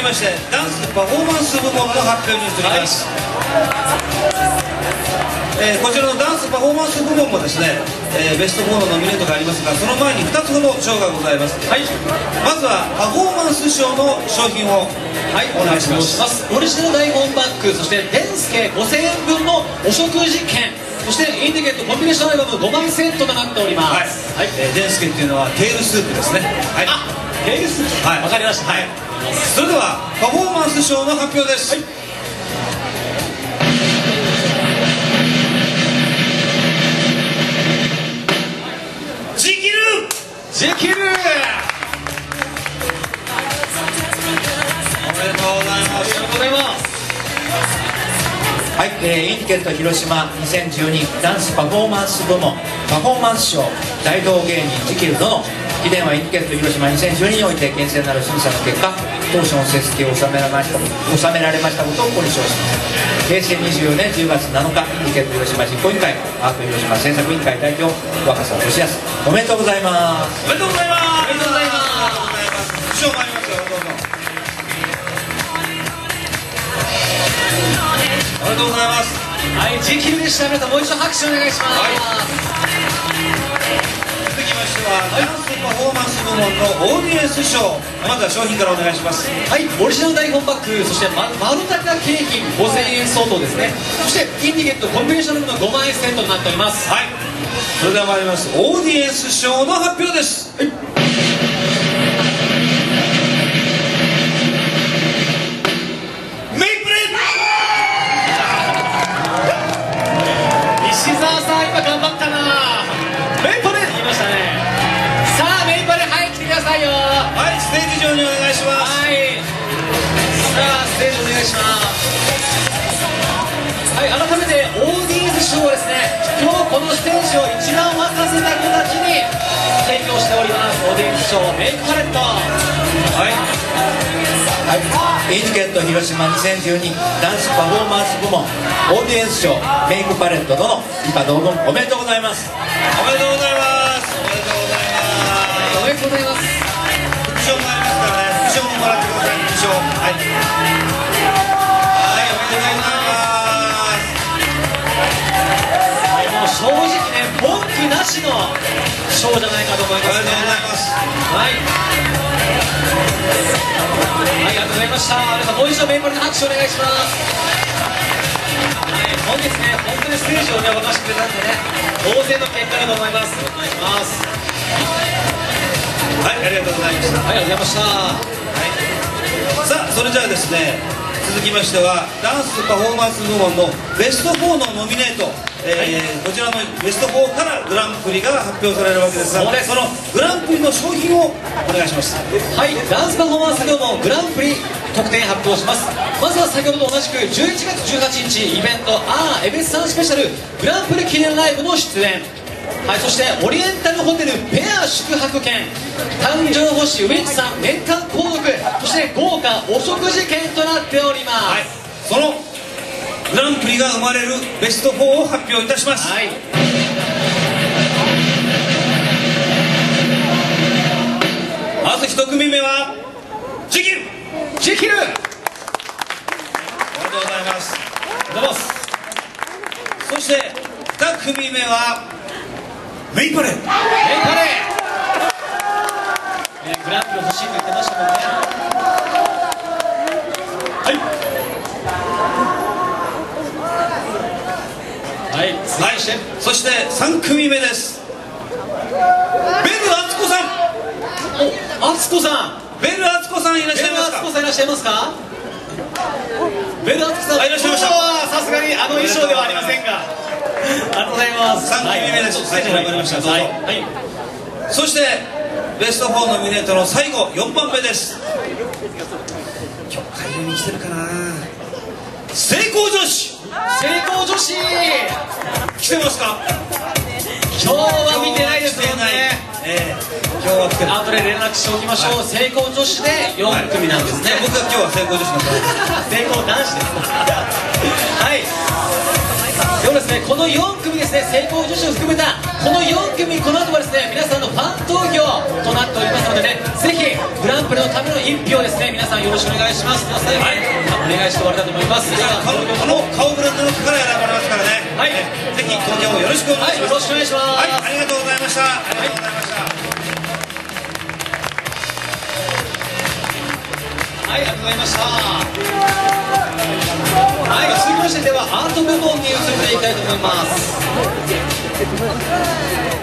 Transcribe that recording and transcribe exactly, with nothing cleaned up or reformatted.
ましてダンスパフォーマンス部門の発表に移ります。えー、こちらのダンスパフォーマンス部門もですね、えー、ベストフォーのノミネートがありますが、その前にふたつほど賞がございます。はい、まずはパフォーマンス賞の商品をはいお願いします。 オリジナル台本バッグ、そしてデンスケごせんえんぶんのお食事券、そしてインディケットコンビネーションアルバムごまいセットとなっております。はい、はい、えー、デンスケっていうのはテールスープですね。はい、あ、テールスープ、はい、わかりました。はい、 それではパフォーマンス賞の発表です。はい、ジキルジキルおめでとうございます。 ありがとうございます。 はい、えー、インディケット広島にせんじゅうにダンスパフォーマンス部門パフォーマンス賞大道芸人ジキル殿秘伝はインディケット広島にせんじゅうににおいて厳正なる審査の結果当初の成績を収められました収められましたことをご了承します。へいせいにじゅうよねんじゅうがつなのかインディケット広島実行委員会アート広島制作委員会代表若狭俊康おめでとうございます。 おめでとうございます。 おめでとうございます。 賞もありますよ、どうぞ。おめでとうございます。 はい、ジキルでした。皆さんもう一度拍手お願いします。はい、 続きましてはダンスパフォーマンス部門のオーディエンス賞、まずは商品からお願いします。 はい、オリジナル台本バッグ、そしてま丸高景品ごせんえん相当ですね。そしてインディケットコンビネーションのごまんえんセットになっております。 はい、それでは参ります。オーディエンス賞の発表です。はい、 石澤さん、今頑張ったな。メイプル言いましたね。さあメイプル、はい、来てくださいよ。 はい、ステージ上にお願いします。 はい、さあステージお願いします。はい、改めてオーディエンス賞はですね、今日このステージを一番沸かせた子たちに提供しております。オーディエンス賞メイクパレット。はい、 はい、インディケット広島にせんじゅうにダンスパフォーマンス部門オーディエンス賞メイクパレット殿以下同言おめでとうございます。 おめでとうございます。おめでとうございます。 おめでとうございます。 副賞もありますからね、副賞ももらってください。副賞、はい、はい、おめでとうございます。 もう正直ね、文句なしの賞じゃないかと思いますね。 おめでとうございます。 はい、ありがとうございました。皆さんもう一度メイプルに拍手お願いします。はい、本日ね、本当にステージをね、沸かしてくれたんでね、大勢の結果だと思います。お願いします。 はい、ありがとうございました。 はい、ありがとうございました。 はい、さあ、それじゃあですね、続きましてはダンスパフォーマンス部門のベストフォーのノミネート、えー、こちらのベストフォーからグランプリが発表されるわけですが、そのグランプリの商品をお願いします。 はい、ダンスパフォーマンス部門グランプリ特典発表します。まずは先ほどと同じくじゅういちがつじゅうはちにちイベントあーエベスさんスペシャルグランプリ記念ライブの出演。はい、そしてオリエンタルホテルペア宿泊券、誕生星ウィッチさん年間購読、そして豪華お食事券となっております。はい、 そのグランプリが生まれるベストフォーを発表いたします。はい、まず一組目はジキルジキル、 おめでとうございます。 どうも。 そして二組目はメイパレ。メイパレ、 えー、グランプリ欲しいと言ってましたもんね。はいはい、 はい、そしてさん組目です。ベル敦子さん。 お、敦子さん、 ベル敦子さんいらっしゃいますか。 ベル敦子さんいらっしゃいますか。ベル敦子さん、 いらっしゃいました。 さすがにあの衣装ではありませんが、ありがとうございます。 さん組目です。はい、わかりました。どうぞ。はい、そしてベストフォーノミネートの最後よんばんめです。今日会場に来てるかな。成功女子。 成功女子来てますか。 今日は見てないですよね。 えー、今日は来てる。 後で連絡しておきましょう。はい、成功女子でよんくみなんですね。 はい、僕は今日は成功女子なんで。 成功男子です。はい。よろですね、このよん組ですね、成功女子を含めたこのよん組、この後はですね、皆さんのファン投票となっておりますのでね、ぜひグランプリのための一票ですね、皆さんよろしくお願いします。最後にお願いして終わりたいと思います。 この顔ブランドの中から選ばれますからね、 はい、 ぜひ投票よろしくお願いします。 はい、よろしくお願いします。 はい、ありがとうございました。ありがとうございました。 はい、ありがとうございました。はい、続きましてではアート部門に移っていきたいと思います。